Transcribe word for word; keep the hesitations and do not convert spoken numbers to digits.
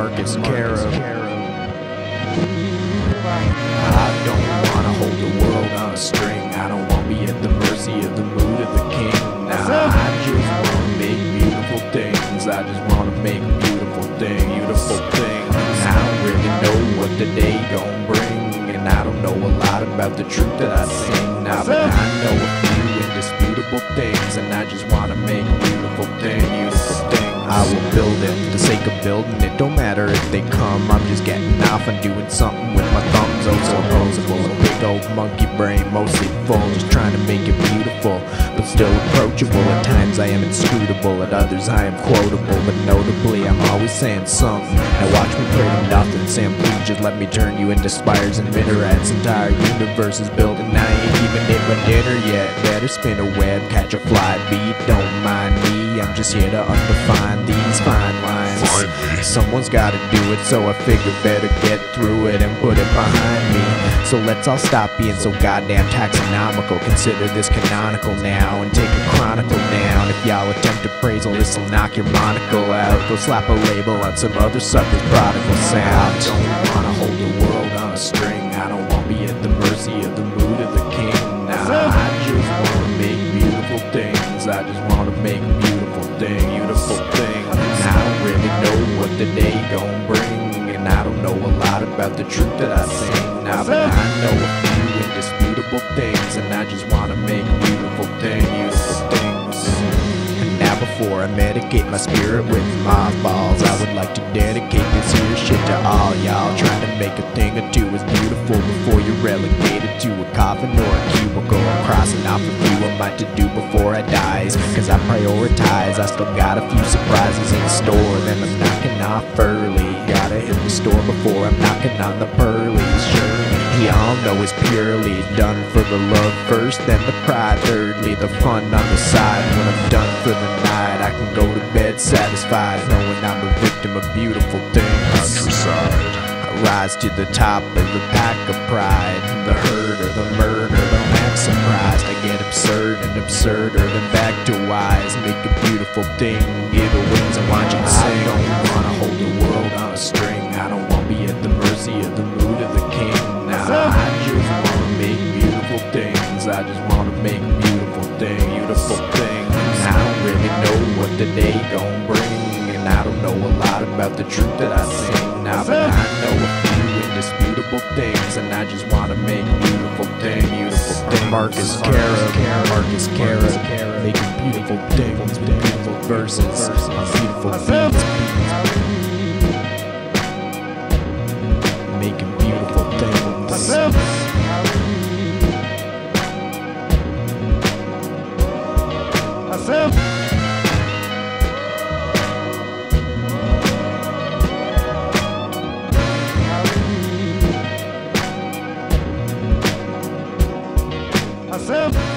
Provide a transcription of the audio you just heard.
Marcus Carroll. I don't wanna hold the world on a string. I don't wanna be at the mercy of the mood of the king. Nah, I just wanna make beautiful things. I just wanna make a beautiful thing, beautiful things. I don't really know what the day gon' bring, and I don't know a lot about the truth that I sing. Nah, but I know a few indisputable things, and I just wanna make a beautiful thing, beautiful thing. I will build it for the sake of building it. Don't matter if they come, I'm just getting off and doing something with my thumbs. Oh, so opposable, a big old monkey brain, mostly full, just trying to make it beautiful, but still approachable. At times I am inscrutable, at others I am quotable, but notably I'm always saying something. Now watch me pray to nothing. Sam, please just let me turn you into spires and minarets. Entire universe is built and I ain't even hit my dinner yet. Better spin a web, catch a fly beat, don't mind me, I'm just here to undefine these fine lines. Someone's gotta do it, so I figure better get through it and put it behind me. So let's all stop being so goddamn taxonomical. Consider this canonical now and take a chronicle down. If y'all attempt appraisal, this'll knock your monocle out. Go slap a label on some other sucker's prodigal sound. I don't wanna hold the world on a string. I don't wanna be at the mercy of the mood of the king. Nah, I just wanna make beautiful things. I just wanna make a beautiful thing, beautiful thing. I don't really know what the day gon' bring, and I don't know a lot about the truth that I sing. Nah, but I know a few indisputable things, and I just wanna make a beautiful thing, beautiful things. And now before I medicate my spirit with mothballs, I would like to dedicate this here shit to all y'all. Trying to make a thing or two as beautiful before you're relegated to a coffin or a cubicle. I'm crossing off a few of my to-do before I dies, cause I prioritize. I still got a few surprises in store, then I'm knocking off early. Gotta hit the store before I'm knocking on the pearlies. Surely y'all know it's purely done for the love first, then the pride thirdly, the fun on the side. When I'm done for the night, I can go to bed satisfied, knowing I'm a victim of beautiful things. Countryside. I rise to the top of the pack of pride. The hurt or the murder, don't act surprised. I get absurd and absurder, then back to wise. Make a beautiful thing, give it wings and watch it sing. I don't wanna hold the world on a string. I don't wanna be at the mercy of the mood of the king. Nah, I just wanna make beautiful things. I just wanna make a beautiful thing, beautiful thing. I don't really know what the day gon' bring, and I don't know a lot about the truth that I sing. Nah, but I know a few indisputable things, and I just wanna make a beautiful thing, beautiful thing. Marcus Carroll, Marcus Carroll, making beautiful things, beautiful verses, beautiful beats, making beautiful things. Sam.